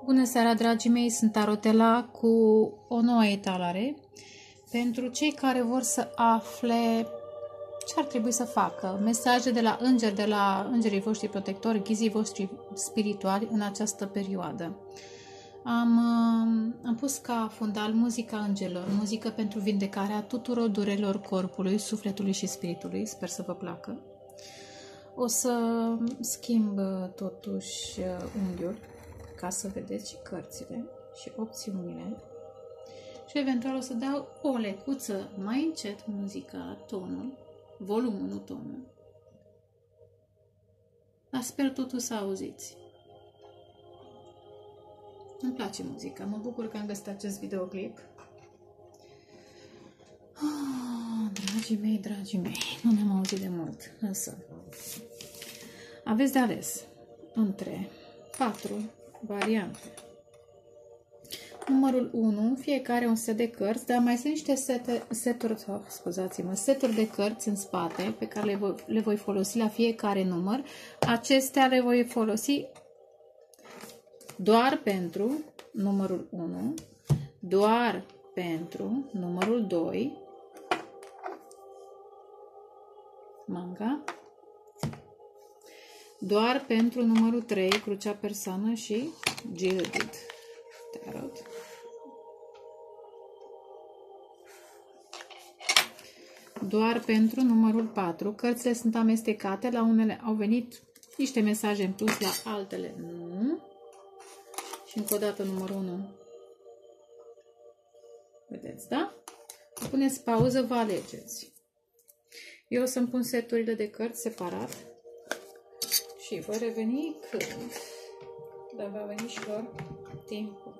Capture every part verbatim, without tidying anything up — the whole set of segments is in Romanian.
Bună seara, dragii mei! Sunt Tarotela cu o nouă etalare pentru cei care vor să afle ce ar trebui să facă, mesaje de la îngeri, de la îngerii voștri protectori, ghizii voștri spirituali în această perioadă. Am, am pus ca fundal muzica îngerilor, muzică pentru vindecarea tuturor durerilor corpului, sufletului și spiritului. Sper să vă placă. O să schimb totuși unghiul ca să vedeți și cărțile și opțiunile. Și eventual o să dau o lecuță mai încet muzica, tonul, volumul, nu tonul. Dar sper totuși să auziți. Îmi place muzica, mă bucur că am găsit acest videoclip. Oh, dragii mei, dragii mei, nu ne-am auzit de mult, însă aveți de ales între patru variante. Numărul unu, fiecare un set de cărți, dar mai sunt niște sete, seturi, oh, scuzați-mă, seturi de cărți în spate pe care le voi, le voi folosi la fiecare număr. Acestea le voi folosi doar pentru numărul unu, doar pentru numărul doi, manga, doar pentru numărul trei, crucea persană și Gilded Tarot. Doar pentru numărul patru. Cărțile sunt amestecate, la unele au venit niște mesaje în plus, la altele nu. Și încă o dată numărul unu. Vedeți, da? Puneți pauză, vă alegeți. Eu o să-mi pun seturile de cărți separat și voi reveni când, dar va veni și lor timpul.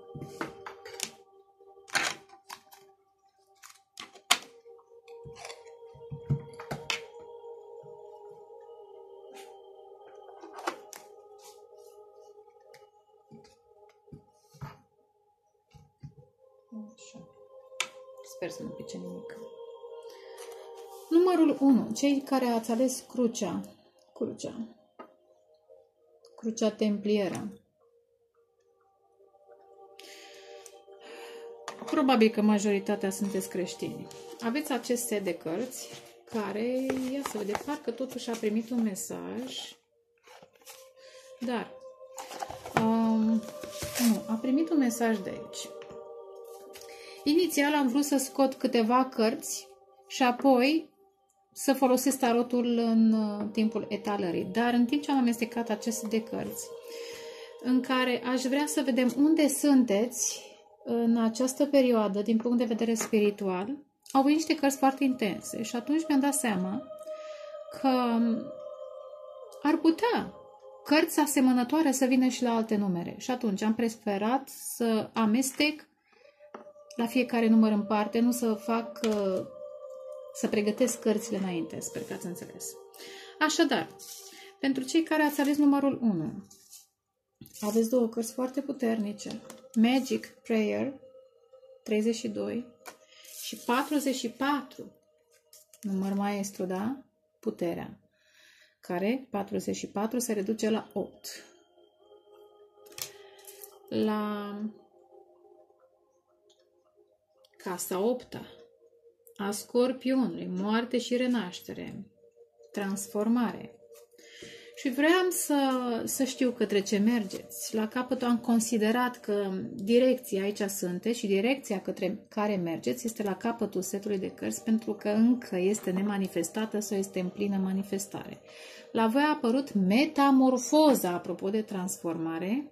Așa. Sper să nu pice nimic. Numărul unu. Cei care ați ales crucea. Crucea. Crucea templieră. Probabil că majoritatea sunteți creștini. Aveți acest set de cărți care, ia să vedem, parcă totuși a primit un mesaj. Dar, um, nu, a primit un mesaj de aici. Inițial am vrut să scot câteva cărți și apoi să folosesc tarotul în timpul etalării. Dar în timp ce am amestecat aceste de cărți, în care aș vrea să vedem unde sunteți în această perioadă, din punct de vedere spiritual, au venit niște cărți foarte intense și atunci mi-am dat seama că ar putea cărți asemănătoare să vină și la alte numere. Și atunci am preferat să amestec la fiecare număr în parte, nu să fac, să pregătesc cărțile înainte. Sper că ați înțeles. Așadar, pentru cei care ați ales numărul unu, aveți două cărți foarte puternice. Magic Prayer, treizeci și doi și patruzeci și patru. Număr maestru, da? Puterea. Care, patruzeci și patru, se reduce la opt. La casa opta a Scorpionului, moarte și renaștere, transformare. Și vreau să, să știu către ce mergeți. La capăt am considerat că direcția aici sunteți și direcția către care mergeți este la capătul setului de cărți, pentru că încă este nemanifestată sau este în plină manifestare. La voi a apărut metamorfoza, apropo de transformare,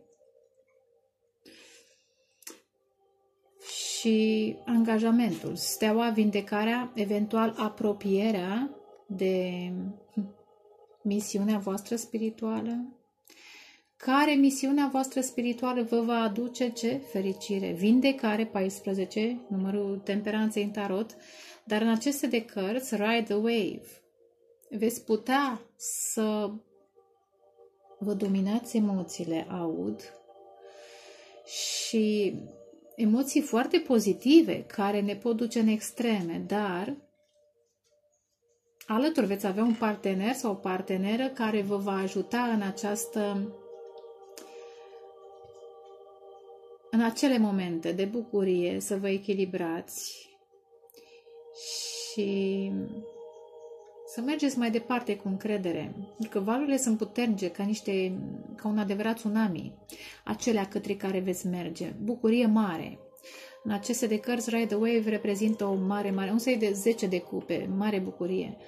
și angajamentul, steaua, vindecarea, eventual apropierea de misiunea voastră spirituală. Care misiunea voastră spirituală vă va aduce ce? Fericire. Vindecare, paisprezece, numărul temperanței în tarot, dar în aceste de cărți, Ride the Wave, veți putea să vă dominați emoțiile, aud, și emoții foarte pozitive care ne pot duce în extreme, dar alături veți avea un partener sau o parteneră care vă va ajuta în această în acele momente de bucurie să vă echilibrați și să mergeți mai departe cu încredere. Pentru că valurile sunt puternice, ca, niște, ca un adevărat tsunami, acelea către care veți merge. Bucurie mare. În aceste de cărți, Ride the Wave reprezintă o mare, mare, un soi de zece de cupe, mare bucurie.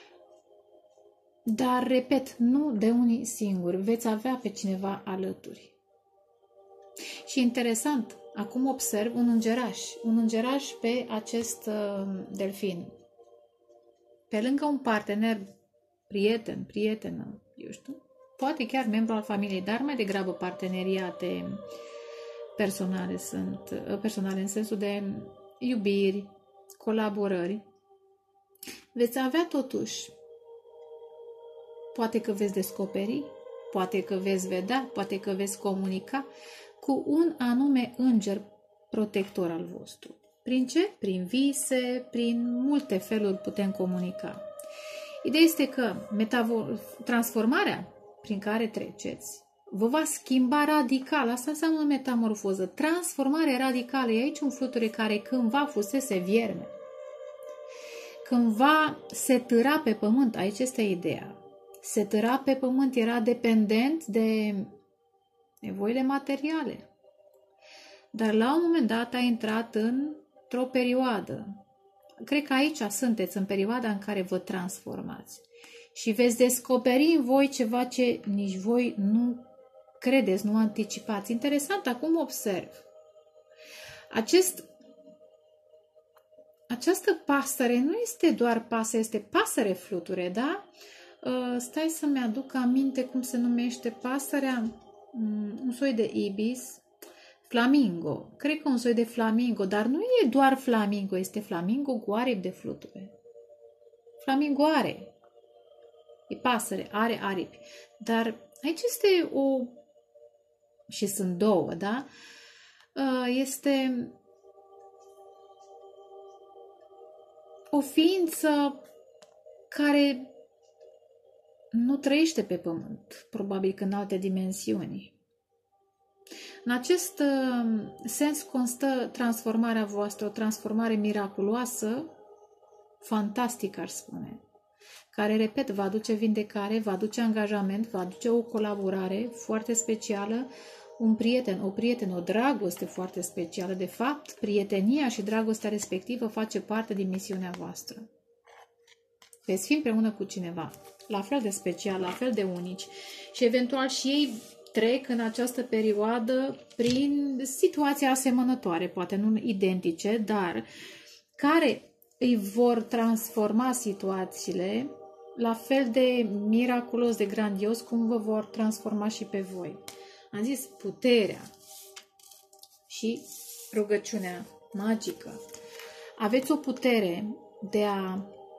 Dar, repet, nu de unii singuri, veți avea pe cineva alături. Și interesant, acum observ un îngeraș, un îngeraș pe acest uh, delfin. Pe lângă un partener, prieten, prietenă, eu știu, poate chiar membru al familiei, dar mai degrabă parteneriate personale sunt, personale în sensul de iubiri, colaborări. Veți avea totuși, poate că veți descoperi, poate că veți vedea, poate că veți comunica cu un anume înger protector al vostru. Prin ce? Prin vise, prin multe feluri putem comunica. Ideea este că transformarea prin care treceți vă va schimba radical. Asta înseamnă metamorfoză. Transformare radicală. E aici un fluture care cândva fusese vierme. Cândva se târa pe pământ. Aici este ideea. Se târa pe pământ, era dependent de nevoile materiale. Dar la un moment dat a intrat într-o perioadă. Cred că aici sunteți, în perioada în care vă transformați. Și veți descoperi în voi ceva ce nici voi nu credeți, nu anticipați. Interesant, acum observ. Acest, această pasăre nu este doar pasăre, este pasăre fluture, da? Uh, stai să-mi aduc aminte cum se numește pasărea. Um, un soi de ibis. Flamingo. Cred că un soi de flamingo, dar nu e doar flamingo, este flamingo cu aripi de fluture. Flamingo are. E pasăre, are aripi. Dar aici este o... și sunt două, da? Este o ființă care nu trăiește pe pământ, probabil că în alte dimensiuni. În acest sens constă transformarea voastră, o transformare miraculoasă, fantastică, aș spune, care, repet, va aduce vindecare, va aduce angajament, va aduce o colaborare foarte specială, un prieten, o prietenă, o dragoste foarte specială. De fapt, prietenia și dragostea respectivă face parte din misiunea voastră. Veți fi împreună cu cineva, la fel de special, la fel de unici și eventual și ei trec în această perioadă prin situații asemănătoare, poate nu identice, dar care îi vor transforma situațiile la fel de miraculos, de grandios, cum vă vor transforma și pe voi. Am zis puterea și rugăciunea magică. Aveți o putere de a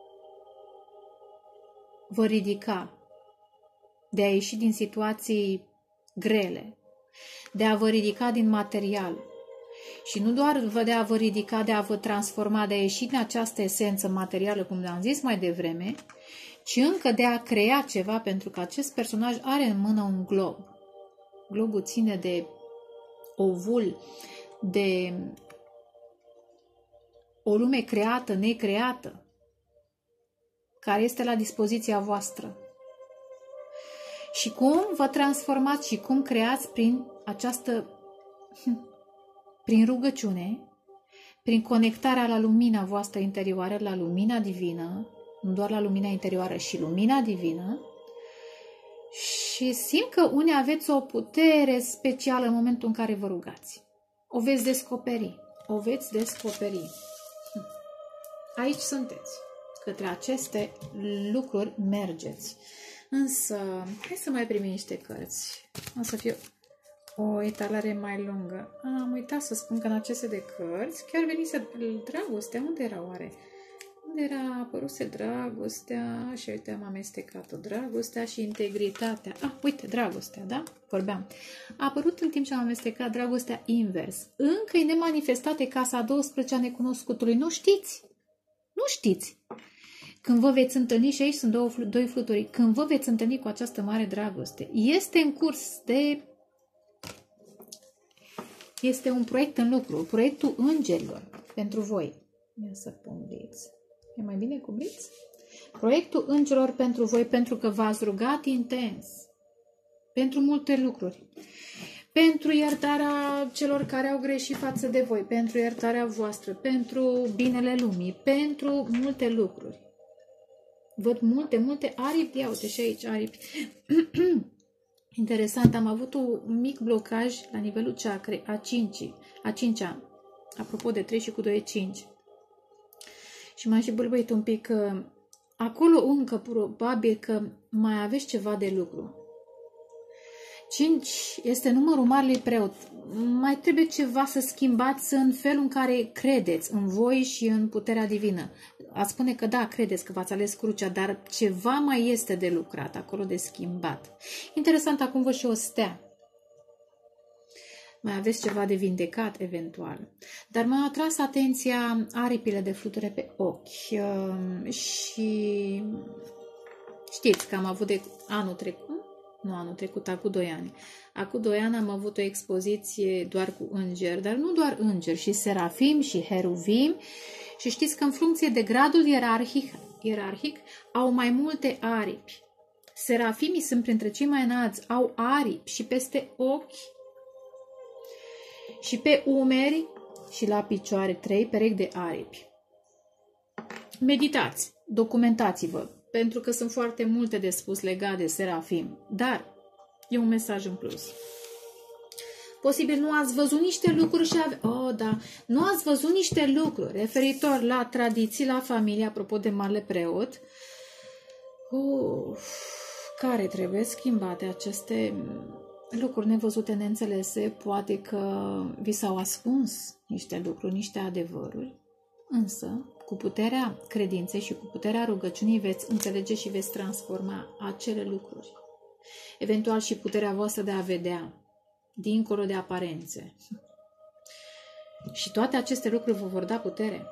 vă ridica, de a ieși din situații grele, de a vă ridica din material și nu doar de a vă ridica, de a vă transforma, de a ieși din această esență materială, cum am zis mai devreme, ci încă de a crea ceva, pentru că acest personaj are în mână un glob. Globul ține de ovul, de o lume creată, necreată, care este la dispoziția voastră. Și cum vă transformați și cum creați prin această, prin rugăciune, prin conectarea la lumina voastră interioară, la lumina divină, nu doar la lumina interioară, și lumina divină, și simt că unii aveți o putere specială în momentul în care vă rugați. O veți descoperi. O veți descoperi. Aici sunteți. Către aceste lucruri mergeți. Însă, hai să mai primim niște cărți. O să fie o etalare mai lungă. Am uitat să spun că în aceste de cărți chiar venise dragostea. Unde era oare? Unde era apăruse dragostea? Și uite, am amestecat-o. Dragostea și integritatea. Ah, uite, dragostea, da? Vorbeam. A apărut în timp ce am amestecat dragostea invers. Încă e nemanifestate casa a douăsprezecea necunoscutului. Nu știți? Nu știți. Când vă veți întâlni, și aici sunt două, doi fluturi, când vă veți întâlni cu această mare dragoste, este în curs de Este un proiect în lucru, proiectul îngerilor pentru voi. Ia să pun blitz. E mai bine cu blitz? Proiectul îngerilor pentru voi, pentru că v-ați rugat intens pentru multe lucruri. Pentru iertarea celor care au greșit față de voi, pentru iertarea voastră, pentru binele lumii, pentru multe lucruri. Văd multe, multe aripi, ia uite și aici aripi. Interesant, am avut un mic blocaj la nivelul chakrei, a cincii, a cincea, apropo de trei și cu doi e cinci. Și m-am și bâlbăit un pic, că acolo încă probabil că mai aveți ceva de lucru. cinci este numărul marelui preot. Mai trebuie ceva să schimbați în felul în care credeți în voi și în puterea divină. Ați spune că da, credeți că v-ați ales crucea, dar ceva mai este de lucrat, acolo de schimbat. Interesant, acum văd și o stea. Mai aveți ceva de vindecat, eventual. Dar m-a atras atenția aripile de fluture pe ochi. Și știți că am avut de anul trecut, nu anul trecut, acum doi ani. Acum doi ani am avut o expoziție doar cu îngeri, dar nu doar îngeri, și serafim și heruvim. Și știți că în funcție de gradul ierarhic, ierarhic au mai multe aripi. Serafimii sunt printre cei mai înalți, au aripi și peste ochi, și pe umeri și la picioare, trei perechi de aripi. Meditați, documentați-vă, pentru că sunt foarte multe de spus legate de serafim, dar e un mesaj în plus. Posibil nu ați văzut niște lucruri și ave... oh, da. Nu ați văzut niște lucruri referitor la tradiții, la familie, apropo de marele preot, Uf, care trebuie schimbate aceste lucruri nevăzute, neînțelese. Poate că vi s-au ascuns niște lucruri, niște adevăruri, însă cu puterea credinței și cu puterea rugăciunii veți înțelege și veți transforma acele lucruri. Eventual și puterea voastră de a vedea dincolo de aparențe. Și toate aceste lucruri vă vor da putere.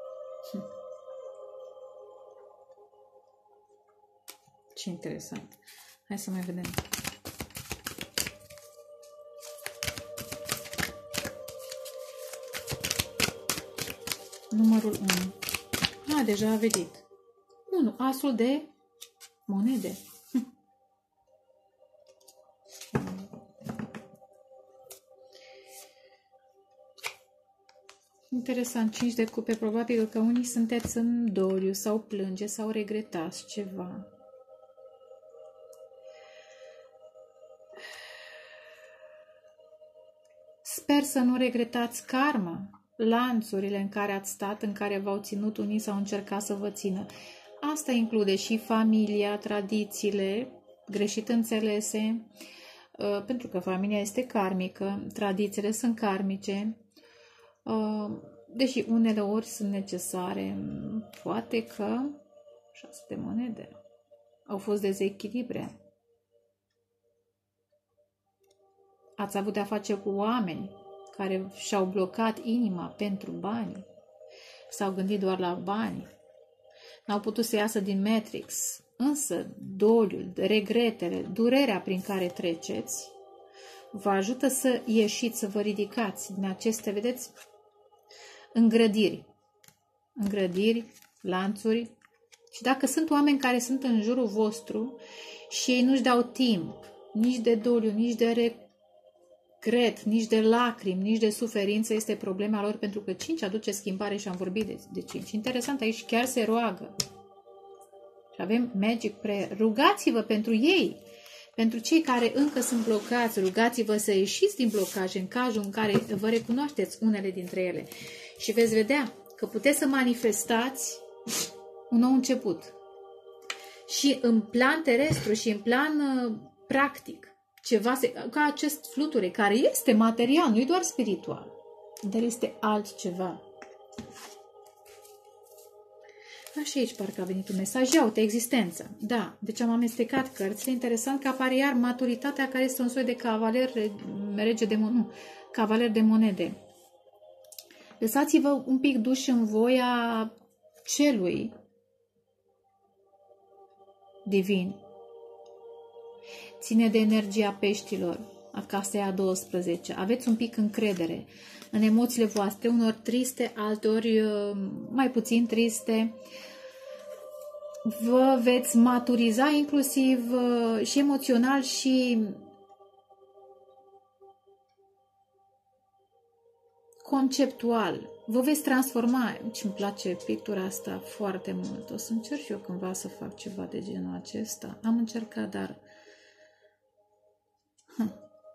Ce interesant. Hai să mai vedem. Numărul unu. A, deja a venit. unu. Asul de monede. Interesant, cinci de cupe. Probabil că unii sunteți în doliu sau plânge sau regretați ceva. Sper să nu regretați karma, lanțurile în care ați stat, în care v-au ținut unii sau încercat să vă țină. Asta include și familia, tradițiile greșit înțelese, pentru că familia este karmică, tradițiile sunt karmice, deși unele ori sunt necesare. Poate că șase de monede au fost dezechilibre. Ați avut de-a face cu oameni care și-au blocat inima pentru bani, s-au gândit doar la bani, n-au putut să iasă din Matrix. Însă doliul, regretele, durerea prin care treceți vă ajută să ieșiți, să vă ridicați din aceste, vedeți, îngrădiri, îngrădiri, lanțuri. Și dacă sunt oameni care sunt în jurul vostru și ei nu-și dau timp nici de doliu, nici de regret, nici de lacrimi, nici de suferință, este problema lor, pentru că cinci aduce schimbare și am vorbit de, de cinci. Interesant, aici chiar se roagă. Și avem Magic Prayer. Rugați-vă pentru ei, pentru cei care încă sunt blocați, rugați-vă să ieșiți din blocaje în cazul în care vă recunoașteți unele dintre ele. Și veți vedea că puteți să manifestați un nou început. Și în plan terestru și în plan uh, practic. Ceva se, ca acest fluture, care este material, nu e doar spiritual, dar este altceva. Așa, aici parcă a venit un mesaj. Ia uite, existența. Da, deci am amestecat cărțile. Interesant că apare iar maturitatea, care este un soi de cavaler, rege de, nu, cavaler de monede. Lăsați-vă un pic duși în voia celui divin. Ține de energia peștilor. Asta e a douăsprezece. Aveți un pic încredere în emoțiile voastre, unor triste, altori mai puțin triste. Vă veți maturiza inclusiv și emoțional și conceptual. Vă veți transforma. Și îmi place pictura asta foarte mult. O să încerc și eu cândva să fac ceva de genul acesta. Am încercat, dar... Hm.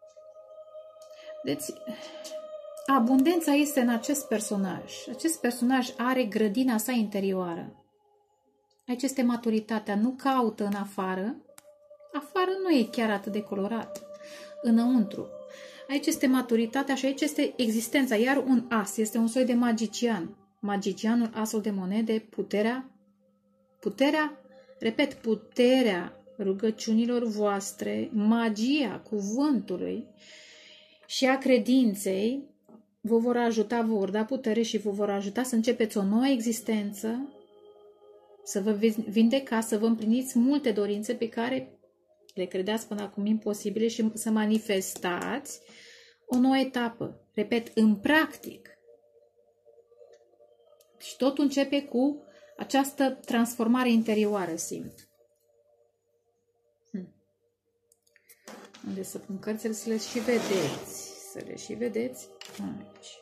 Deci, abundența este în acest personaj. Acest personaj are grădina sa interioară. Aici este maturitatea. Nu caută în afară. Afară nu e chiar atât de colorat. Înăuntru. Aici este maturitatea și aici este existența. Iar un as este un soi de magician. Magicianul, asul de monede, puterea, puterea, repet, puterea rugăciunilor voastre, magia cuvântului și a credinței vă vor ajuta, vă vor da putere și vă vor ajuta să începeți o nouă existență, să vă vindecați, să vă împliniți multe dorințe pe care le credeați până acum imposibile și să manifestați o nouă etapă. Repet, în practic. Și totul începe cu această transformare interioară, simt. Hm. Unde să pun cărțile să le și vedeți. Să le și vedeți aici.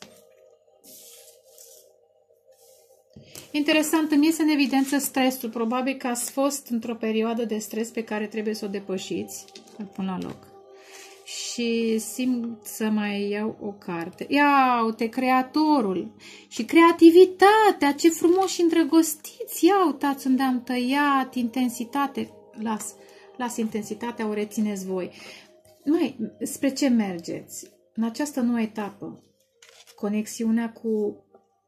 Interesant, îmi iese în evidență stresul. Probabil că ați fost într-o perioadă de stres pe care trebuie să o depășiți. Îl pun la loc. Și simt să mai iau o carte. Ia uite, creatorul. Și creativitatea, ce frumos și îndrăgostiți. Ia uitați unde am tăiat intensitate. Las, las intensitatea, o rețineți voi. Mai, spre ce mergeți? În această nouă etapă. Conexiunea cu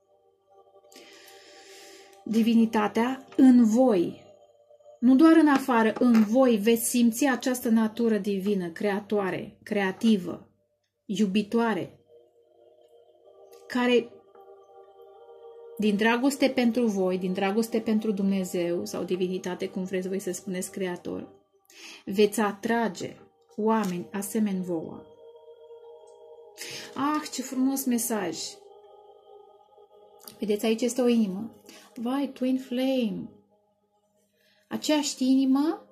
divinitatea în voi. Nu doar în afară, în voi veți simți această natură divină, creatoare, creativă, iubitoare, care din dragoste pentru voi, din dragoste pentru Dumnezeu sau divinitate, cum vreți voi să spuneți, creator, veți atrage oameni asemeni vouă. Ah, ce frumos mesaj! Vedeți, aici este o inimă. Vai, Twin Flame! Aceeași inimă,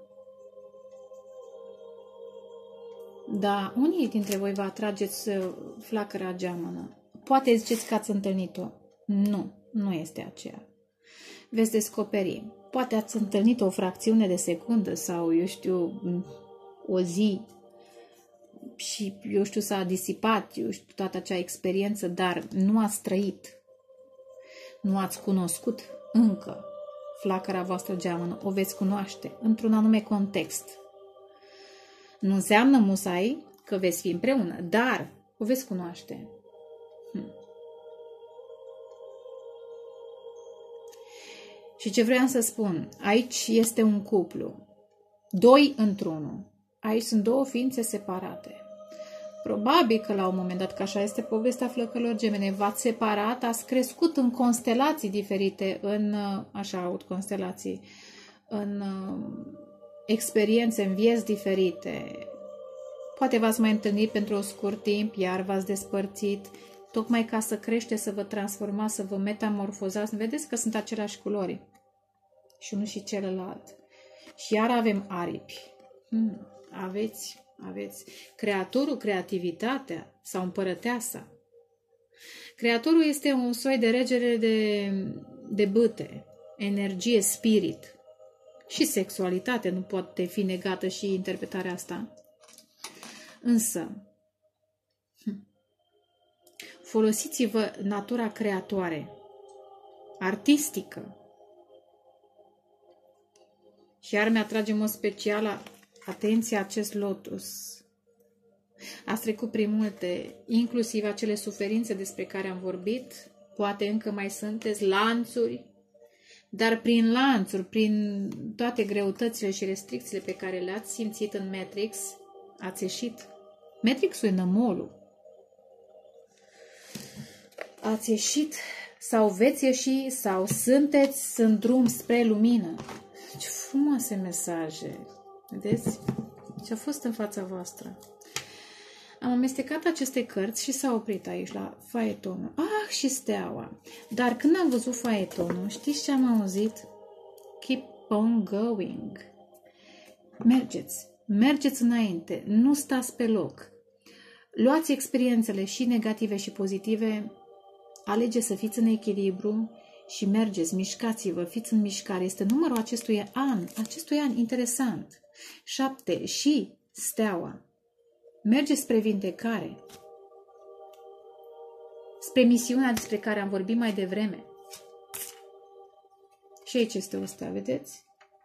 da, unii dintre voi vă atrageți flacăra geamănă. Poate ziceți că ați întâlnit-o. Nu, nu este aceea. Veți descoperi. Poate ați întâlnit o fracțiune de secundă sau, eu știu, o zi și, eu știu, s-a disipat, eu știu, toată acea experiență, dar nu ați trăit. Nu ați cunoscut încă flacăra voastră geamănă, o veți cunoaște într-un anume context. Nu înseamnă musai că veți fi împreună, dar o veți cunoaște. Hm. Și ce vreau să spun, aici este un cuplu, doi într-unul. Aici sunt două ființe separate. Probabil că la un moment dat, că așa este povestea flăcărilor gemene, v-ați separat, ați crescut în constelații diferite, în, așa aud constelații, în experiențe, în vieți diferite. Poate v-ați mai întâlnit pentru un scurt timp, iar v-ați despărțit, tocmai ca să creșteți, să vă transformați, să vă metamorfozați. Vedeți că sunt aceleași culori. Și unul și celălalt. Și iar avem aripi. Hmm, aveți... Aveți creatorul, creativitatea sau împărăteasa. Creatorul este un soi de regere de, de bâte, energie, spirit și sexualitate. Nu poate fi negată și interpretarea asta. Însă, folosiți-vă natura creatoare, artistică. Și iar mi-atrage în mod special la atenție acest lotus. Ați trecut prin multe, inclusiv acele suferințe despre care am vorbit, poate încă mai sunteți, lanțuri, dar prin lanțuri, prin toate greutățile și restricțiile pe care le-ați simțit în Matrix, ați ieșit. Matrix-ul e nămolul. Ați ieșit sau veți ieși sau sunteți în drum spre lumină. Ce frumoase mesaje! Vedeți? Ce a fost în fața voastră? Am amestecat aceste cărți și s-a oprit aici la faetonul. Ah, și steaua. Dar când am văzut faetonul, știți ce am auzit? Keep on going. Mergeți. Mergeți înainte. Nu stați pe loc. Luați experiențele și negative și pozitive. Alegeți să fiți în echilibru și mergeți, mișcați-vă, fiți în mișcare. Este numărul acestui an. Acestui an interesant. Șapte și steaua. Mergeți spre vindecare. Spre misiunea despre care am vorbit mai devreme. Și aici este o stea, vedeți?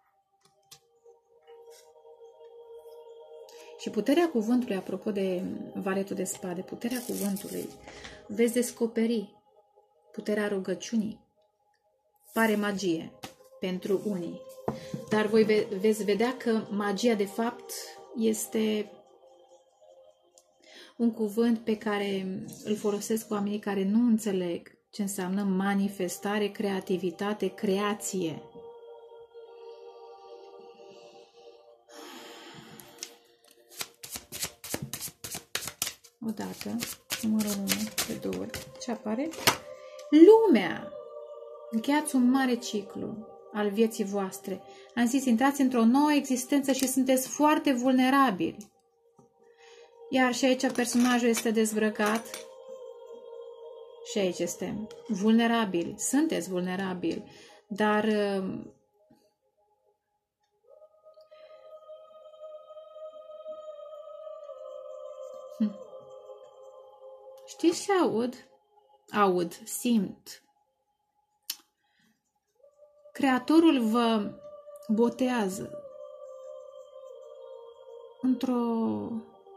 Și puterea cuvântului, apropo de valetul de spade, puterea cuvântului, veți descoperi puterea rugăciunii. Pare magie pentru unii, dar voi ve veți vedea că magia de fapt este un cuvânt pe care îl folosesc oamenii care nu înțeleg ce înseamnă manifestare, creativitate, creație. Odată, numărul unu, de două ori. Ce apare? Lumea! Încheiați un mare ciclu al vieții voastre. Am zis, intrați într-o nouă existență și sunteți foarte vulnerabili. Iar și aici personajul este dezbrăcat. Și aici este vulnerabil. Sunteți vulnerabili. Dar hm. știți ce aud? Aud, simt. Creatorul vă botează într-o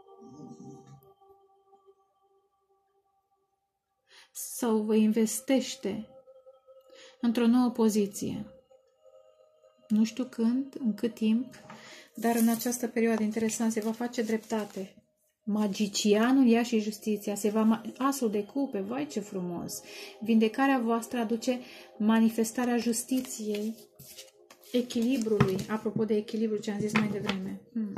sau vă investește într-o nouă poziție. Nu știu când, în cât timp, dar în această perioadă interesant se va face dreptate. Magicianul ia și justiția, se va asul de cupe, vai ce frumos. Vindecarea voastră aduce manifestarea justiției, echilibrului, apropo de echilibru ce am zis mai devreme. Hmm.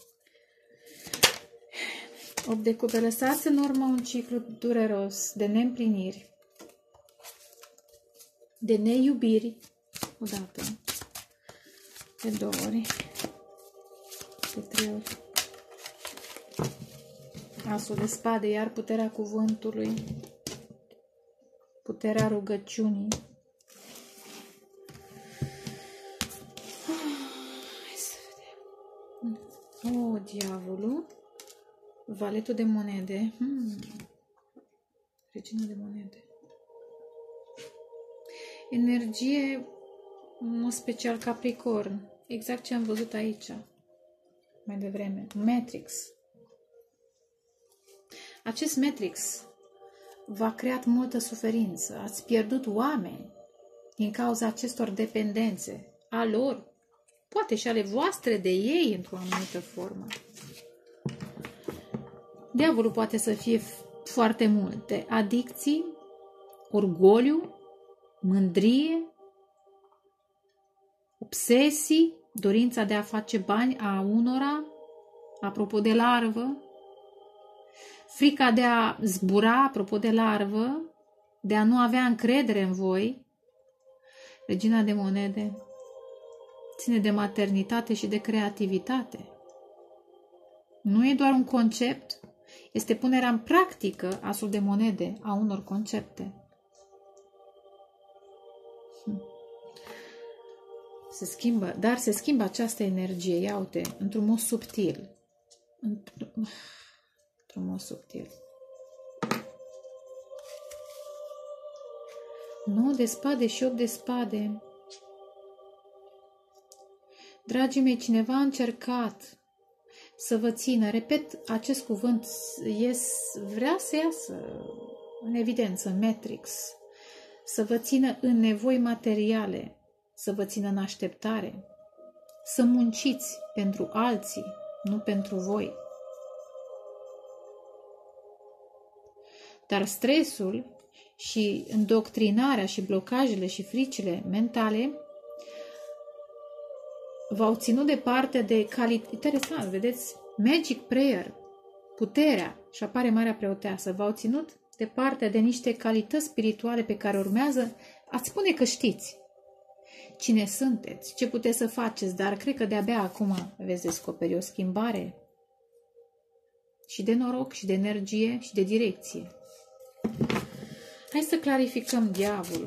opt de cupe, lăsați în urmă un ciclu dureros de neîmpliniri, de neiubiri, odată, de două ori, de trei ori. Asul de spade, iar puterea cuvântului, puterea rugăciunii. Hai să vedem. O, diavolul, valetul de monede, hmm. regina de monede. Energie, în special Capricorn, exact ce am văzut aici, mai devreme. Matrix. Acest Matrix v-a creat multă suferință. Ați pierdut oameni din cauza acestor dependențe a lor, poate și ale voastre de ei într-o anumită formă. Diavolul poate să fie foarte multe. Adicții, orgoliu, mândrie, obsesii, dorința de a face bani a unora, apropo de larvă, frica de a zbura, apropo de larvă, de a nu avea încredere în voi. Regina de monede ține de maternitate și de creativitate. Nu e doar un concept, este punerea în practică, asul de monede, a unor concepte. Se schimbă, dar se schimbă această energie, ia uite, într-un mod subtil. Într-un mod subtil. nouă de spade și opt de spade. Dragii mei, cineva a încercat să vă țină, repet, acest cuvânt ies, vrea să iasă în evidență, Matrix, să vă țină în nevoi materiale, să vă țină în așteptare, să munciți pentru alții, nu pentru voi. Dar stresul și îndoctrinarea și blocajele și fricile mentale v-au ținut departe de calitate. Interesant, vedeți? Magic prayer, puterea, și apare Marea Preoteasă, v-au ținut departe de niște calități spirituale pe care urmează, ați spune că știți cine sunteți, ce puteți să faceți, dar cred că de-abia acum veți descoperi o schimbare și de noroc, și de energie, și de direcție. Hai să clarificăm diavolul.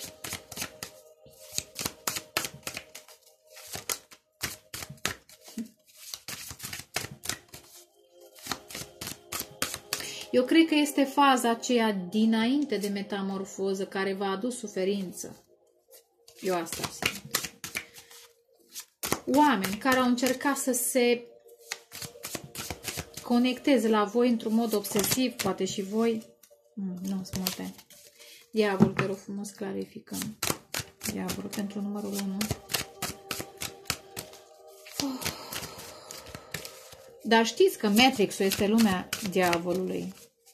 Eu cred că este faza aceea dinainte de metamorfoză care v-a adus suferință. Eu asta simt. Oameni care au încercat să se conecteze la voi într-un mod obsesiv, poate și voi. Mm, nu sunt multe. Diavol, te rog frumos, clarificăm. Diavolul pentru numărul unu. Oh. Dar știți că Matrix-ul este lumea diavolului.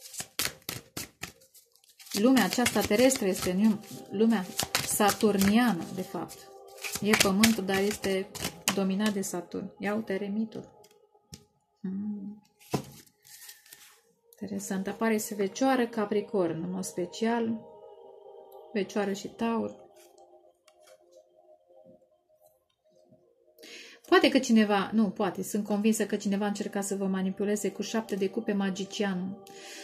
Lumea aceasta terestră este lumea saturniană, de fapt. E pământul, dar este dominat de Saturn. Ia uite, eremitul. Hmm. Interesant. Apare se Fecioară, Capricorn, în mod special. Fecioară și Taur. Poate că cineva, nu, poate, sunt convinsă că cineva a încercat să vă manipuleze cu șapte de cupe, magicianul.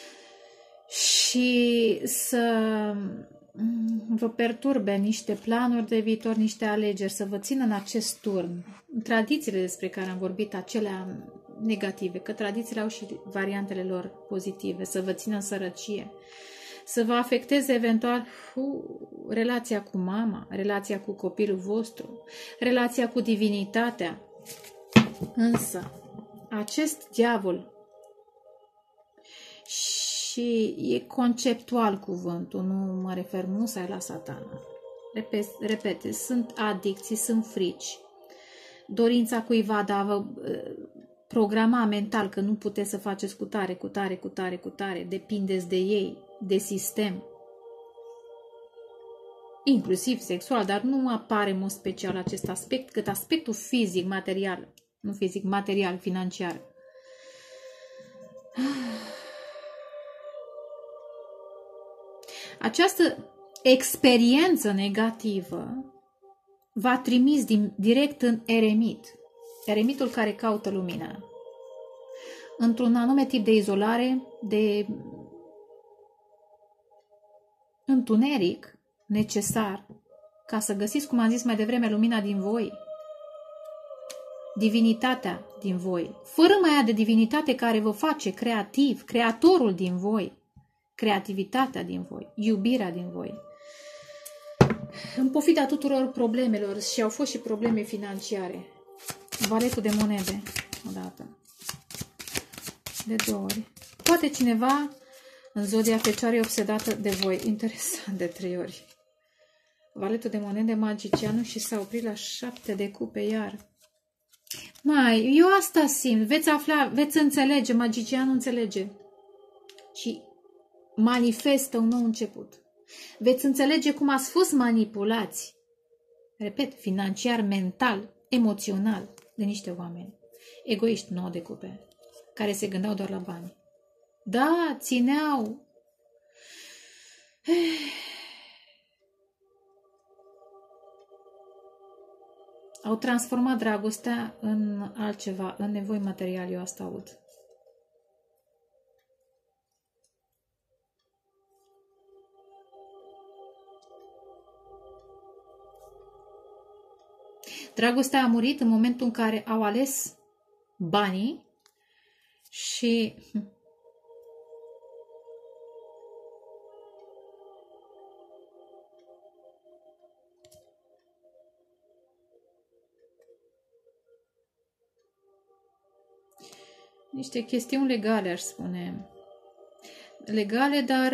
Și să vă perturbe niște planuri de viitor, niște alegeri, să vă țină în acest turn. Tradițiile despre care am vorbit, acelea negative, că tradițiile au și variantele lor pozitive, să vă țină în sărăcie, să vă afecteze eventual cu relația cu mama, relația cu copilul vostru, relația cu divinitatea. Însă, acest diavol, și e conceptual cuvântul, nu mă refer musai la Satana. Repete, repete, sunt adicții, sunt frici, dorința cuiva de a vă programa mental că nu puteți să faceți cu tare, cu tare, cu tare, cu tare, depindeți de ei, de sistem, inclusiv sexual, dar nu apare în mod special acest aspect, cât aspectul fizic, material, nu fizic, material, financiar. Această experiență negativă v-a trimis din, direct în eremit, eremitul care caută lumina, într-un anume tip de izolare, de întuneric necesar ca să găsiți, cum am zis mai devreme, lumina din voi, divinitatea din voi, fără mai aia de divinitate care vă face creativ, creatorul din voi, creativitatea din voi, iubirea din voi. În pofida tuturor problemelor, și au fost și probleme financiare, valetul de monede, odată, de două ori. Poate cineva în zodia Fecioară e obsedată de voi, interesant, de trei ori. Valetul de monede, magicianul, și s-a oprit la șapte de cupe iar. Mai, eu asta simt, veți afla, veți înțelege, magicianul înțelege și manifestă un nou început. Veți înțelege cum ați fost manipulați, repet, financiar, mental, emoțional, de niște oameni egoiști, nouă de cupe, care se gândeau doar la bani. Da, țineau. Au transformat dragostea în altceva, în nevoi materiale, eu asta aud. Dragostea a murit în momentul în care au ales banii și niște chestiuni legale, aș spune. Legale, dar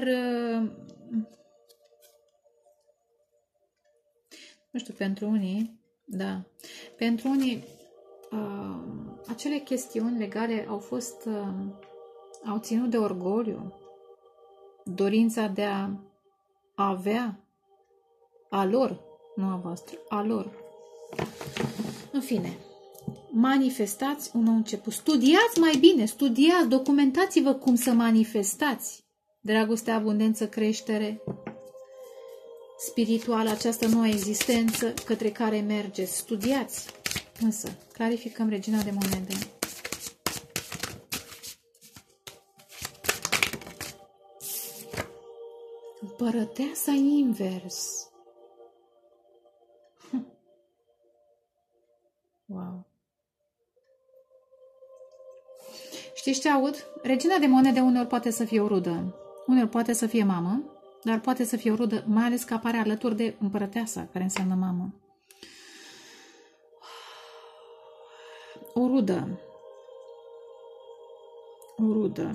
nu știu, pentru unii, da, pentru unii uh, acele chestiuni legale au fost, uh, au ținut de orgoliu, dorința de a avea a lor, nu a voastră, a lor. În fine, manifestați un nou început. Studiați mai bine, studiați, documentați-vă cum să manifestați dragoste, abundență, creștere spirituală, această nouă existență către care mergeți. Studiați. Însă, clarificăm regina de monede. Împărăteasa invers. Wow. Știți ce aud? Regina de monede uneori poate să fie o rudă, uneori poate să fie mamă, dar poate să fie o rudă, mai ales că apare alături de împărăteasa, care înseamnă mamă. O rudă. O rudă.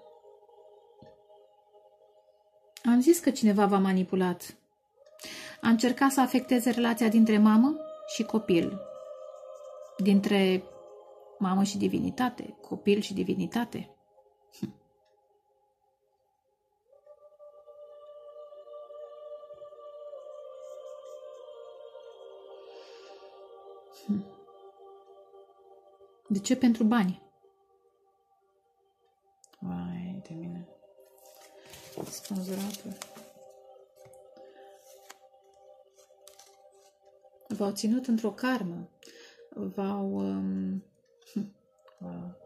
Am zis că cineva v-a manipulat. A încercat să afecteze relația dintre mamă și copil. Dintre mamă și divinitate, copil și divinitate. Hm. Hm. De ce? Pentru bani. Vai de mine. Spânzuratul. V-au ținut într-o karmă. V-au... Um... Wow.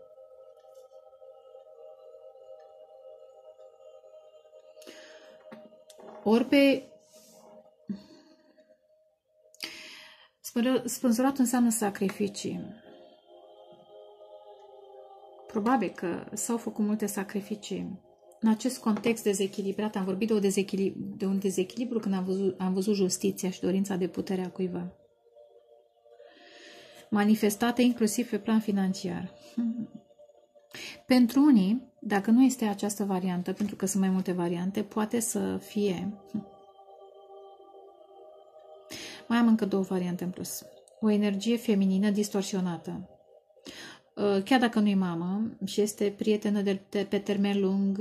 Ori pe... Spânzuratul înseamnă sacrificii. Probabil că s-au făcut multe sacrificii. În acest context dezechilibrat, am vorbit de, o dezechilibru, de un dezechilibru când am văzut, am văzut justiția și dorința de putere a cuiva. Manifestate inclusiv pe plan financiar. Pentru unii, dacă nu este această variantă, pentru că sunt mai multe variante, poate să fie... Mai am încă două variante în plus. O energie feminină distorsionată. Chiar dacă nu e mamă și este prietenă de, de, pe termen lung,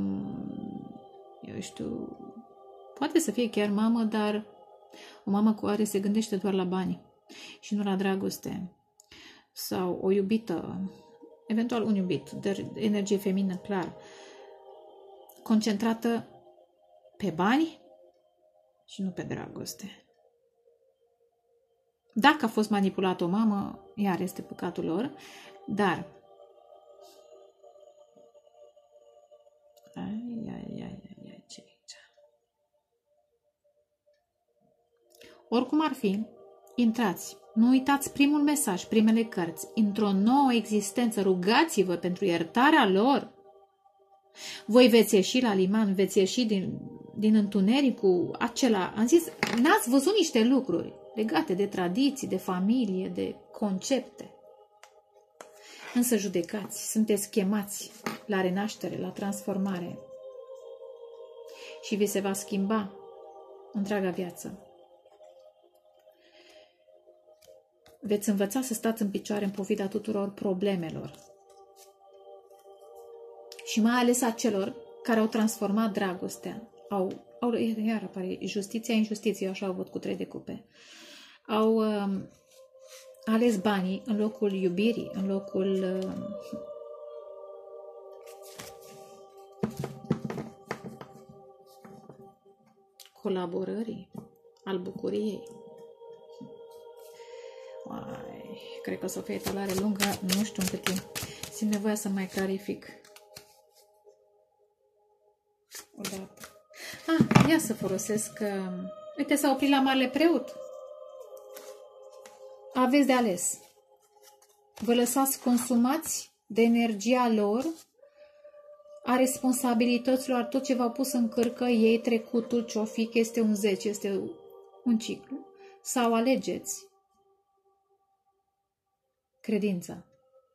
eu știu, poate să fie chiar mamă, dar o mamă cu care se gândește doar la bani și nu la dragoste. Sau o iubită, eventual un iubit, dar energie feminină, clar, concentrată pe bani și nu pe dragoste. Dacă a fost manipulată o mamă, iar este păcatul lor, dar ai, ai, ai, ai, ai, ce aici? Oricum ar fi, intrați, nu uitați primul mesaj, primele cărți, într-o nouă existență, rugați-vă pentru iertarea lor. Voi veți ieși la liman, veți ieși din, din întunericul acela. Am zis, n-ați văzut niște lucruri legate de tradiții, de familie, de concepte. Însă judecați, sunteți chemați la renaștere, la transformare. Și vi se va schimba întreaga viață. Veți învăța să stați în picioare în pofida tuturor problemelor. Și mai ales a celor care au transformat dragostea. Au, au, iar apare justiția, injustiție, așa au văd cu trei de cupe. Au um, ales banii în locul iubirii, în locul um, colaborării, al bucuriei. Uai, cred că o să fie etalare lungă, nu știu în cât timp. Simt nevoia să mai clarific. Odată. Ah, ia să folosesc... Uh, uite, s-a oprit la Marele Preot. Aveți de ales. Vă lăsați consumați de energia lor, a responsabilităților, tot ce v-au pus în cârcă ei, trecutul, ce-o fi, că este un zece, este un ciclu, sau alegeți credința,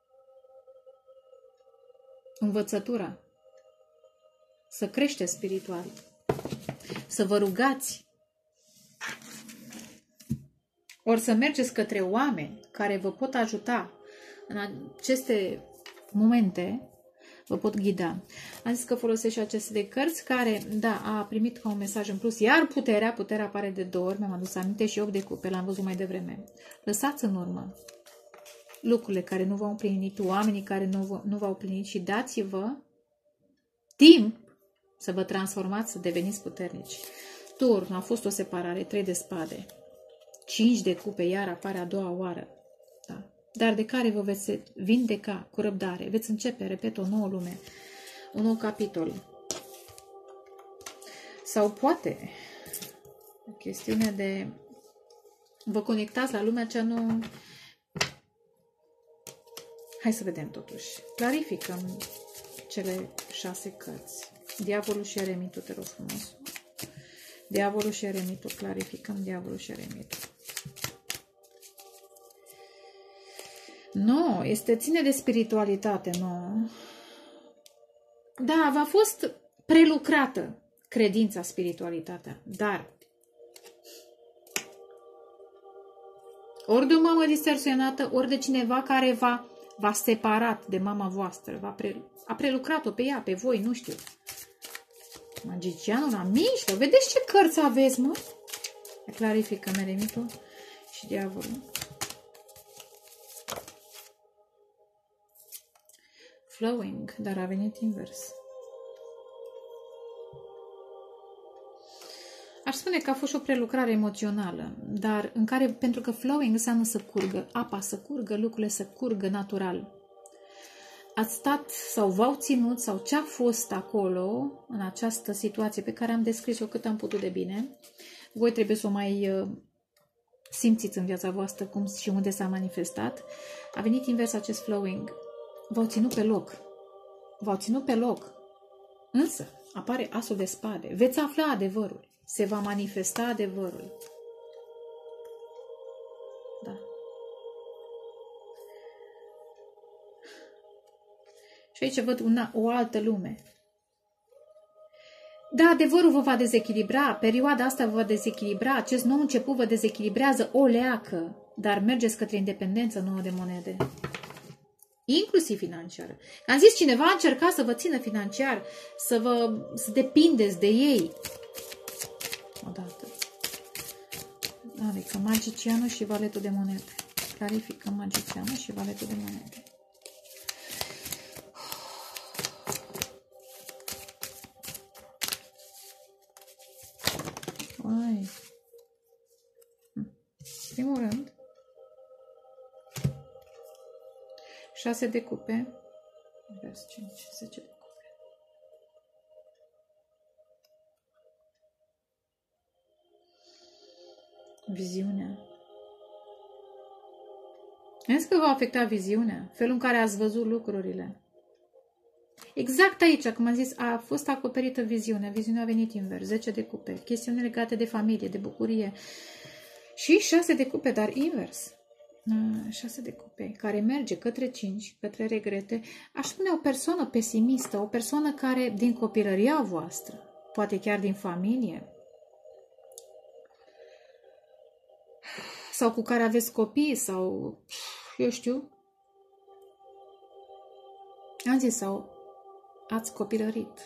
învățătura, să creșteți spiritual, să vă rugați, ori să mergeți către oameni care vă pot ajuta în aceste momente, vă pot ghida. Am zis că folosesc și aceste de cărți care, da, a primit ca un mesaj în plus, iar puterea, puterea apare de două ori, mi-am adus aminte, și opt de cupe, l-am văzut mai devreme. Lăsați în urmă. lucrurile care nu v-au împlinit, oamenii care nu, nu v-au împlinit și dați-vă timp să vă transformați, să deveniți puternici. Turn, a fost o separare, trei de spade, cinci de cupe, iar apare a doua oară. Da? Dar de care vă veți vindeca cu răbdare. Veți începe, repet, o nouă lume, un nou capitol. Sau poate o chestiune de vă conectați la lumea cea nu... Hai să vedem totuși. Clarificăm cele șase cărți. Diavolul și eremitul, te rog frumos. Diavolul și eremitul. Clarificăm diavolul și eremitul. Nu, este ține de spiritualitate, nu. Da, v-a fost prelucrată credința, spiritualitatea, dar ori de o mamă distorsionată, ori de cineva care v-a v-a separat de mama voastră, v-a pre, a prelucrat-o pe ea, pe voi, nu știu. Magicianul la mijloc. Vedeți ce cărți aveți, mă? Clarifică eremitul și diavolul. Flowing, dar a venit invers. Aș spune că a fost și o prelucrare emoțională, dar în care, pentru că flowing înseamnă să curgă, apa să curgă, lucrurile să curgă natural. Ați stat sau v-au ținut sau ce a fost acolo, în această situație pe care am descris-o cât am putut de bine, voi trebuie să o mai uh, simțiți în viața voastră cum și unde s-a manifestat. A venit invers acest flowing. V-au ținut pe loc. V-au ținut pe loc. Însă apare asul de spade. Veți afla adevărul. Se va manifesta adevărul. Da. Și aici văd una, o altă lume. Da, adevărul vă va dezechilibra. Perioada asta vă va dezechilibra. Acest nou început vă dezechilibrează o leacă. Dar mergeți către independență nouă de monede. Inclusiv financiară. Am zis, cineva a încercat să vă țină financiar, să vă să depindeți de ei. Odată. Adică magicianul și valetul de monede. Clarificăm magicianul și valetul de monede. Uai. Primul rând, șase de cupe, vers cinci, zece de cupe. Viziunea. Însă că va afecta viziunea, felul în care ați văzut lucrurile. Exact aici, cum am zis, a fost acoperită viziunea. Viziunea a venit invers, zece de cupe, chestiuni legate de familie, de bucurie. Și șase de cupe, dar invers. șase de cupe, care merge către cinci, către regrete. Aș spune o persoană pesimistă, o persoană care din copilăria voastră, poate chiar din familie, sau cu care aveți copii, sau eu știu, am zis, sau ați copilărit.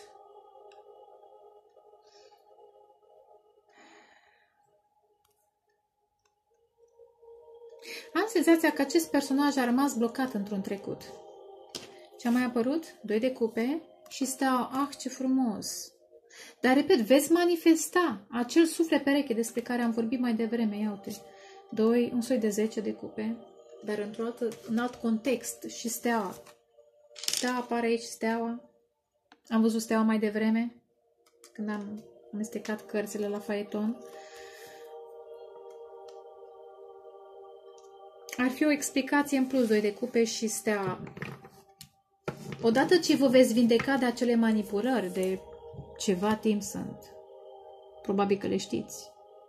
Am senzația că acest personaj a rămas blocat într-un trecut. Ce a mai apărut? Doi de cupe și steaua. Ah, ce frumos! Dar, repet, veți manifesta acel suflet pereche despre care am vorbit mai devreme. Ia uite. Doi, un soi de zece de cupe, dar într-un alt, în alt context și steaua. Steaua apare aici, steaua. Am văzut steaua mai devreme, când am amestecat cărțile la faeton. Ar fi o explicație în plus, doi de cupe și steaua. Odată ce vă veți vindeca de acele manipulări, de ceva timp sunt, probabil că le știți.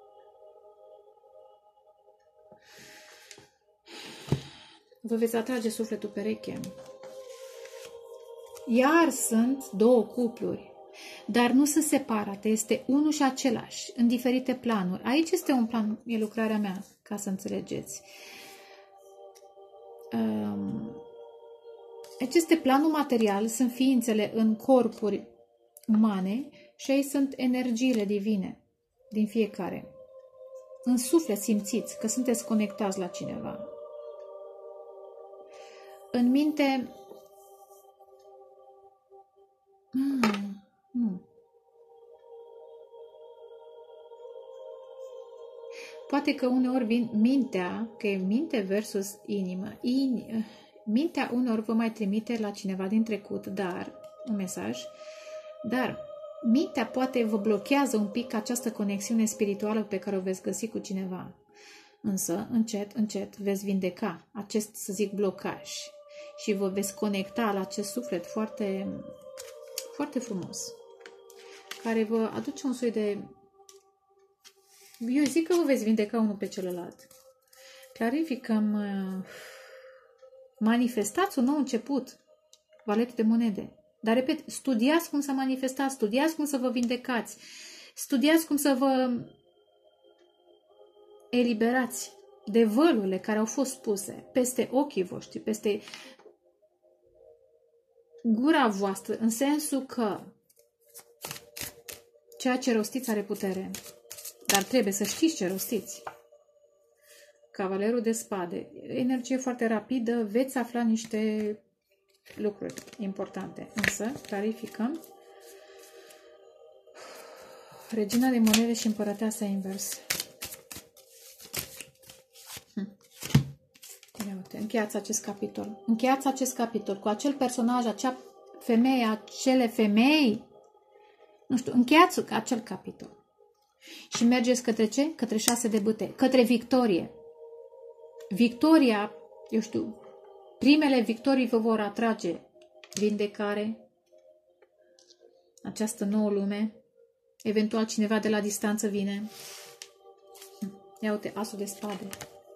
Vă veți atrage sufletul pereche. Iar sunt două cupluri, dar nu sunt separate, este unul și același, în diferite planuri. Aici este un plan, e lucrarea mea, ca să înțelegeți. Aceste planul material sunt ființele în corpuri umane și aici sunt energiile divine din fiecare. În suflet simțiți că sunteți conectați la cineva. în minte... Hmm, nu. Poate că uneori vin mintea, că e minte versus inimă. In, mintea uneori vă mai trimite la cineva din trecut, dar, un mesaj, dar mintea poate vă blochează un pic această conexiune spirituală pe care o veți găsi cu cineva. Însă, încet, încet, veți vindeca acest, să zic, blocaj și vă veți conecta la acest suflet foarte, foarte frumos, care vă aduce un soi de... Eu zic că vă veți vindeca unul pe celălalt. Clarificăm, manifestați un nou început, valetul de monede. Dar, repet, studiați cum să manifestați, studiați cum să vă vindecați, studiați cum să vă eliberați de vălurile care au fost puse peste ochii voștri, peste gura voastră, în sensul că ceea ce rostiți are putere. Dar trebuie să știți ce rostiți. Cavalerul de spade. Energie foarte rapidă, veți afla niște lucruri importante. Însă, clarificăm. Regina de monede și împărăteasa invers. Hm. Ia uite, încheiați acest capitol. Încheiați acest capitol cu acel personaj, acea femeie, acele femei. Nu știu, încheiați acel capitol. Și mergeți către ce? Către șase de bâte. Către victorie. Victoria, eu știu, primele victorii vă vor atrage vindecare, această nouă lume. Eventual cineva de la distanță vine. Ia uite, asul de spade.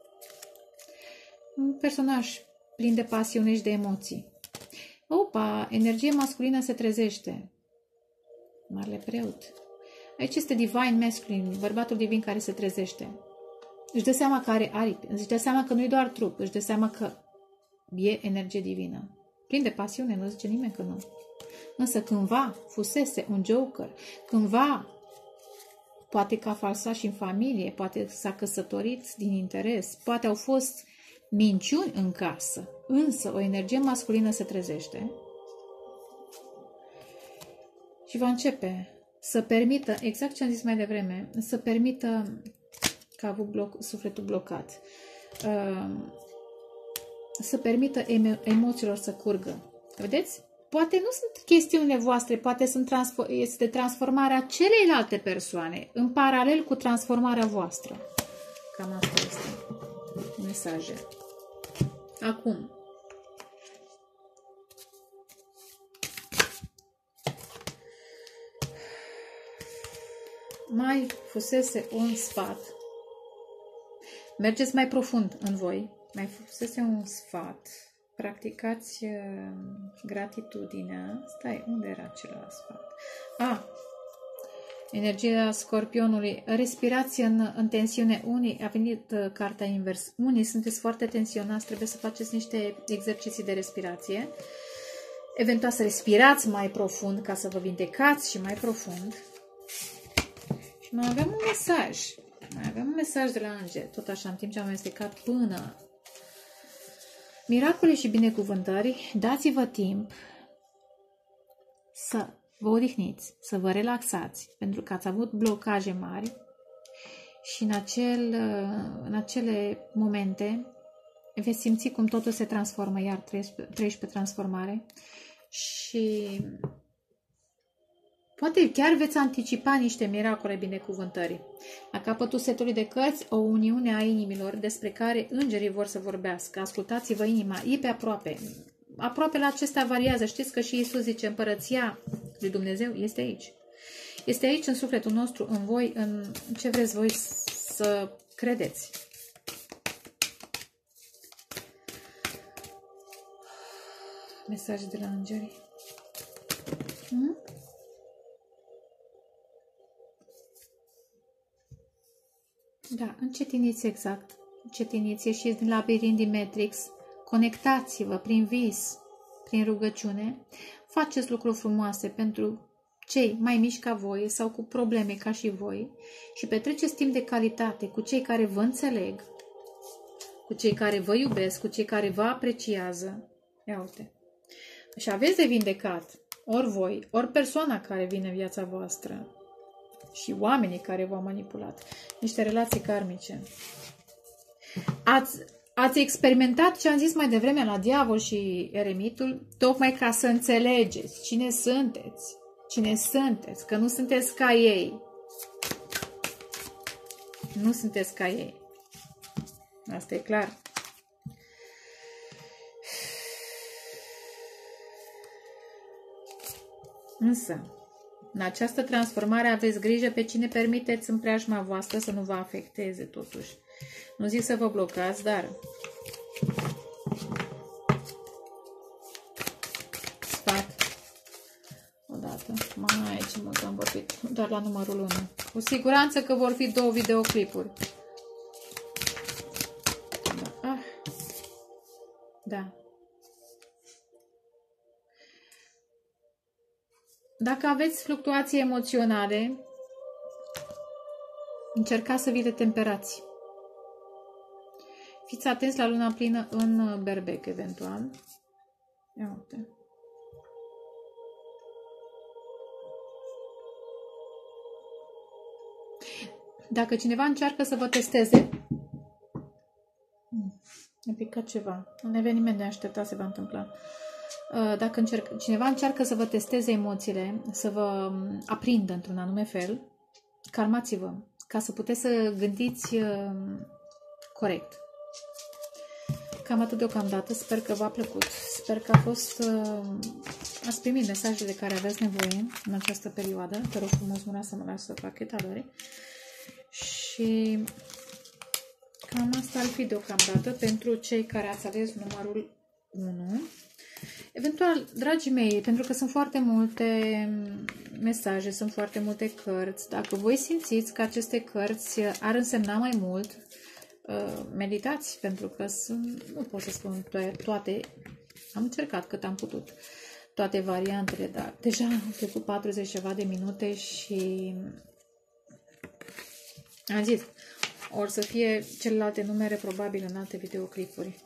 Un personaj plin de pasiune și de emoții. Opa, energie masculină se trezește. Marele preot. Aici este divine masculine, bărbatul divin care se trezește. Își dă seama că are aripi, își dă seama că nu e doar trup, își dă seama că e energie divină. Plin de pasiune, nu zice nimeni că nu. Însă cândva fusese un joker, cândva poate că a falsat și în familie, poate s-a căsătorit din interes, poate au fost minciuni în casă, însă o energie masculină se trezește și va începe să permită, exact ce am zis mai devreme, să permită că a avut bloc, sufletul blocat, să permită emo emoțiilor să curgă. Vedeți? Poate nu sunt chestiunile voastre, poate sunt este transformarea celeilalte persoane în paralel cu transformarea voastră. Cam asta este mesaje. Acum, mai fusese un sfat. Mergeți mai profund în voi. Mai fusese un sfat. Practicați uh, gratitudinea. Stai, unde era celălalt sfat? Ah, energia scorpionului. Respirați în, în tensiune. Unii, a venit uh, cartea invers. Unii sunteți foarte tensionați. Trebuie să faceți niște exerciții de respirație. Eventual să respirați mai profund ca să vă vindecați și mai profund. Și mai avem un mesaj. Mai avem un mesaj de la înger. Tot așa, în timp ce am amestecat până. Miracole și binecuvântări, dați-vă timp să vă odihniți, să vă relaxați, pentru că ați avut blocaje mari și în, acel, în acele momente veți simți cum totul se transformă, iar treci pe transformare și poate chiar veți anticipa niște miracole binecuvântări. La capătul setului de cărți, o uniune a inimilor despre care îngerii vor să vorbească. Ascultați-vă inima, e pe aproape. Aproape la acestea variază. Știți că și Iisus zice, împărăția lui Dumnezeu este aici. Este aici în sufletul nostru, în voi, în ce vreți voi să credeți. Mesaje de la îngeri. Hmm? Da, încetiniți exact. Încetiniți, ieșiți din labirint, din Matrix. Conectați-vă prin vis, prin rugăciune. Faceți lucruri frumoase pentru cei mai mici ca voi sau cu probleme ca și voi și petreceți timp de calitate cu cei care vă înțeleg, cu cei care vă iubesc, cu cei care vă apreciază Ia uite. Și aveți de vindecat ori voi, ori persoana care vine în viața voastră și oamenii care v-au manipulat. Niște relații karmice. Ați, ați experimentat ce am zis mai devreme la diavol și eremitul, tocmai ca să înțelegeți cine sunteți. Cine sunteți, că nu sunteți ca ei. Nu sunteți ca ei. Asta e clar. Însă, în această transformare aveți grijă pe cine permiteți în preajma voastră să nu vă afecteze totuși. Nu zic să vă blocați, dar sfat. Odată. Mai ce mult am vorbit. Doar la numărul unu. Cu siguranță că vor fi două videoclipuri. Da. Ah. Da. Dacă aveți fluctuații emoționale, încercați să vi le temperați. Fiți atenți la luna plină în Berbec, eventual. Ia uite. Dacă cineva încearcă să vă testeze, a picat ceva, un eveniment neașteptat se va întâmpla. Dacă încerc, cineva încearcă să vă testeze emoțiile, să vă aprindă într-un anume fel, calmați-vă, ca să puteți să gândiți corect. Cam atât deocamdată. Sper că v-a plăcut. Sper că a fost, ați primit mesajele de care aveți nevoie în această perioadă. Te rog frumos, Mura, să mă lasă pachetare. Și cam asta ar fi deocamdată pentru cei care ați ales numărul unu. Eventual, dragii mei, pentru că sunt foarte multe mesaje, sunt foarte multe cărți, dacă voi simțiți că aceste cărți ar însemna mai mult, meditați, pentru că sunt, nu pot să spun toate, am încercat cât am putut, toate variantele, dar deja am trecut patruzeci ceva de minute și am zis, or să fie celelalte numere probabil în alte videoclipuri.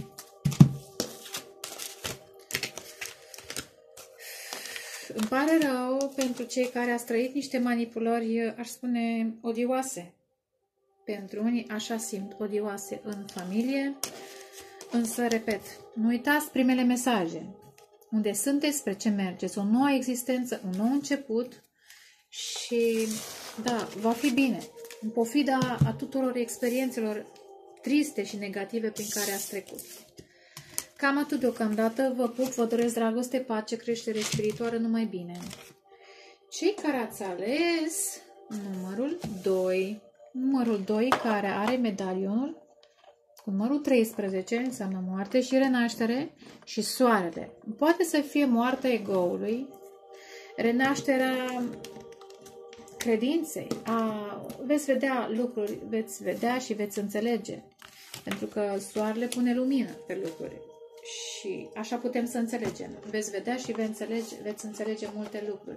Îmi pare rău pentru cei care ați trăit niște manipulări, aș spune, odioase. Pentru unii așa simt, odioase în familie. Însă, repet, nu uitați primele mesaje. Unde sunteți, spre ce mergeți, o nouă existență, un nou început și, da, va fi bine. În pofida a tuturor experiențelor triste și negative prin care ați trecut. Cam atât deocamdată, vă pup, vă doresc dragoste, pace, creștere spirituală, numai bine. Cei care ați ales numărul doi, numărul doi care are medalionul cu numărul treisprezece, înseamnă moarte și renaștere și soarele. Poate să fie moartea egoului, renașterea credinței, a, veți vedea lucruri, veți vedea și veți înțelege, pentru că soarele pune lumină pe lucruri. Și așa putem să înțelegem. Veți vedea și veți înțelege, veți înțelege multe lucruri.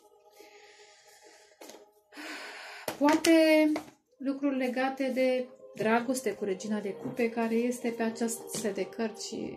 Poate lucruri legate de dragoste cu regina de cupe, care este pe acest set de cărți și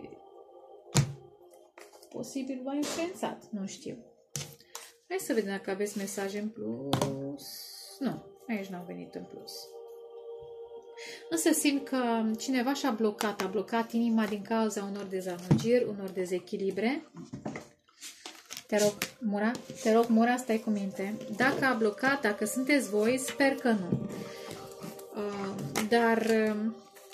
posibil v-a influențat, nu știu. Hai să vedem dacă aveți mesaje în plus. Nu, aici n-au venit în plus. Însă simt că cineva și-a blocat, a blocat inima din cauza unor dezamăgiri, unor dezechilibre. Te rog, Mura, te rog, Mura, stai cu minte. Dacă a blocat, dacă sunteți voi, sper că nu. Uh, dar uh,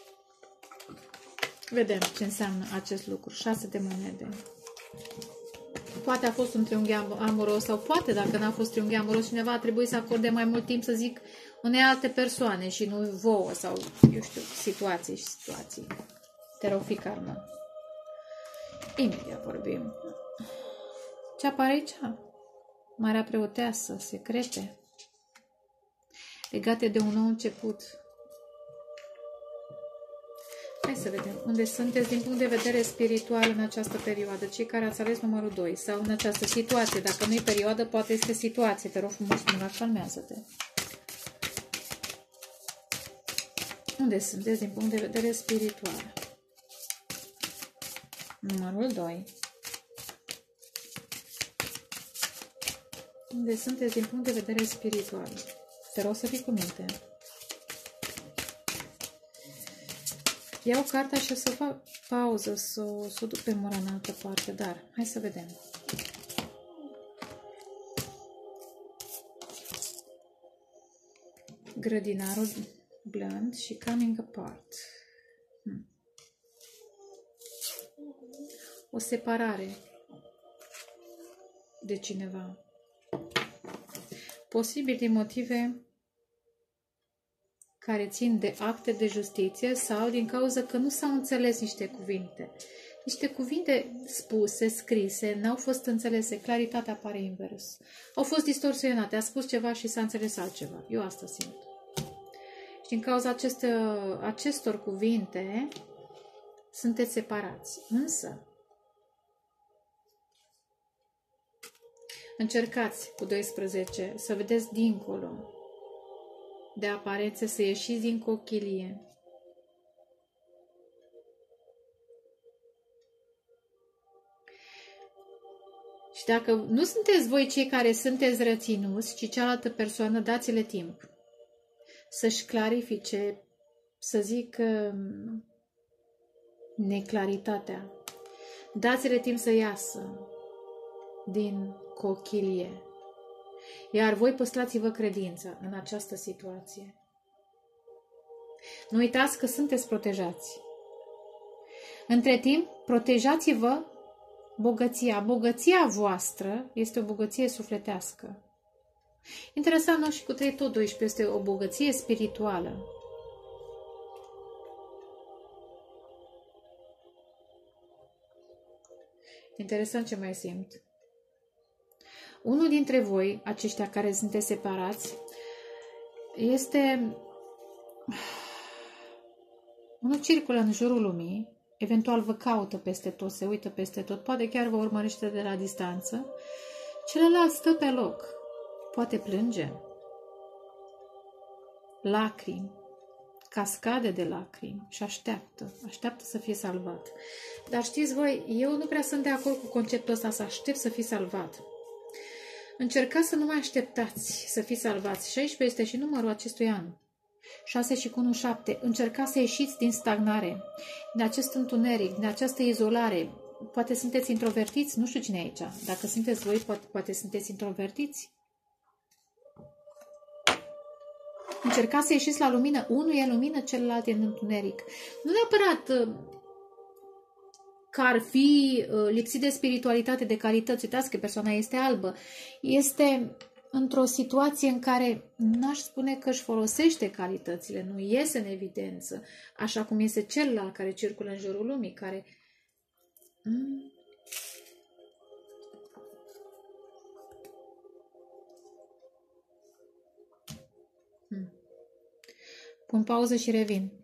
vedem ce înseamnă acest lucru. Șase de monede. Poate a fost un triunghi amoros sau poate, dacă n-a fost triunghi amoros, cineva a trebuit să acorde mai mult timp, să zic, unei alte persoane și nu vouă sau, eu știu, situații și situații. Te rog, fi calmă. Imediat vorbim. Ce apare aici? Marea preoteasă, secrete, legate de un nou început. Hai să vedem unde sunteți din punct de vedere spiritual în această perioadă. Cei care ați ales numărul doi sau în această situație. Dacă nu e perioadă, poate este situație. Te rog frumos, Mura, calmează-te. Unde sunteți din punct de vedere spiritual? Numărul doi. Unde sunteți din punct de vedere spiritual? Te rog să fii cu minte. Iau cartea și o să fac pauză, să o, să o duc pe mura în altă parte, dar hai să vedem. Grădinarul blând și coming apart. Hmm. O separare de cineva. Posibil din motive care țin de acte de justiție sau din cauza că nu s-au înțeles niște cuvinte. Niște cuvinte spuse, scrise, n-au fost înțelese, claritatea apare invers. Au fost distorsionate, a spus ceva și s-a înțeles altceva. Eu asta simt. Și din cauza aceste, acestor cuvinte sunteți separați. Însă, încercați cu doisprezece să vedeți dincolo de aparențe, să ieșiți din cochilie. Și dacă nu sunteți voi cei care sunteți reținuți, ci cealaltă persoană, dați-le timp să-și clarifice, să zic, neclaritatea. Dați-le timp să iasă din cochilie. Iar voi păstrați-vă credința în această situație. Nu uitați că sunteți protejați. Între timp, protejați-vă bogăția. Bogăția voastră este o bogăție sufletească. Interesant, nou și cu trei tot doisprezece este o bogăție spirituală. Interesant ce mai simt. Unul dintre voi, aceștia care sunteți separați, este... Unul circulă în jurul lumii, eventual vă caută peste tot, se uită peste tot, poate chiar vă urmărește de la distanță, celălalt stă pe loc, poate plânge, lacrimi, cascade de lacrimi și așteaptă, așteaptă să fie salvat. Dar știți voi, eu nu prea sunt de acord cu conceptul ăsta, să aștept să fii salvat. Încercați să nu mai așteptați să fiți salvați. șaisprezece este și numărul acestui an. șase și cu unu, șapte. Încercați să ieșiți din stagnare, din acest întuneric, din această izolare. Poate sunteți introvertiți, nu știu cine e aici. Dacă sunteți voi, poate, poate sunteți introvertiți. Încercați să ieșiți la lumină. Unul e în lumină, celălalt e în întuneric. Nu neapărat că ar fi lipsit de spiritualitate, de calități. Uitați că persoana este albă. Este într-o situație în care n-aș spune că își folosește calitățile, nu iese în evidență, așa cum este celălalt care circulă în jurul lumii, care... Hmm. Hmm. Pun pauză și revin.